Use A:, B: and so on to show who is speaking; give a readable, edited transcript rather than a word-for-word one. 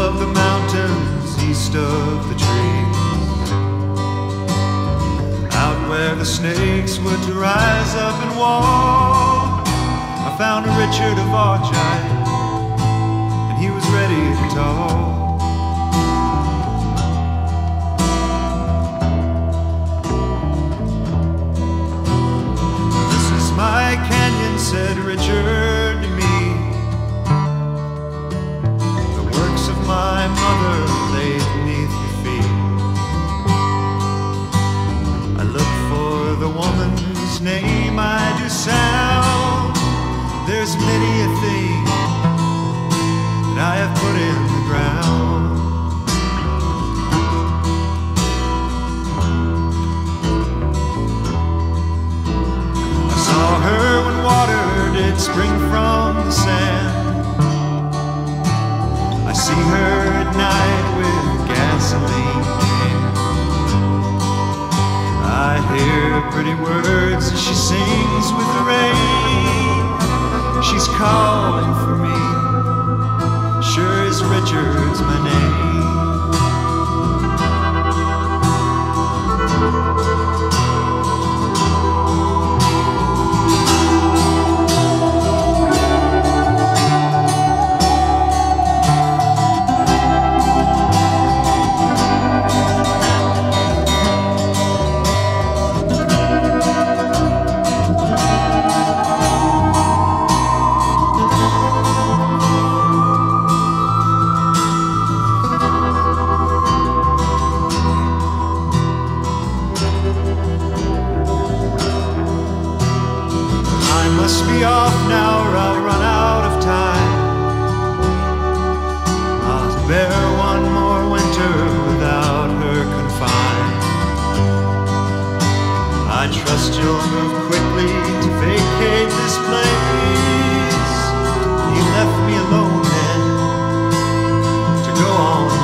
A: above the mountains, east of the trees, out where the snakes would rise up and walk, I found Richard of Augite, and he was ready to talk. This is my canyon, said Richard to me. The works of my mother laid beneath your feet. I look for the woman whose name I do sound. There's many a thing that I have put in the ground. I saw her when water did spring from the sand. I see her at night with gasoline can. I hear pretty words as she sings with the rain. She's calling for me, sure as Richard's my name. Must be off now or I'll run out of time. I'll bear one more winter without her confined. I trust you'll move quickly to vacate this place. You left me alone then to go on